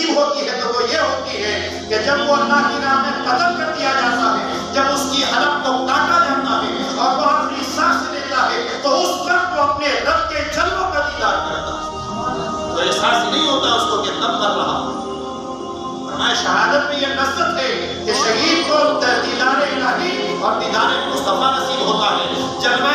नसीब होती है तो वो ये होती है कि जब वो अल्लाह की राह में कत्ल कर दिया जाता है, जब उसकी हलक को काटा जाता है और वो अपनी सांस लेता है, तो उस वक्त वो अपने रब के जलवों का दीदार करता है। तो एहसास नहीं होता उसको कि तब मर रहा हूं। हमारी शहादत में यह नस्बत है कि शहीद को दीदार इलाही और दीदार मुस्तफा नसीब होता है। जलवा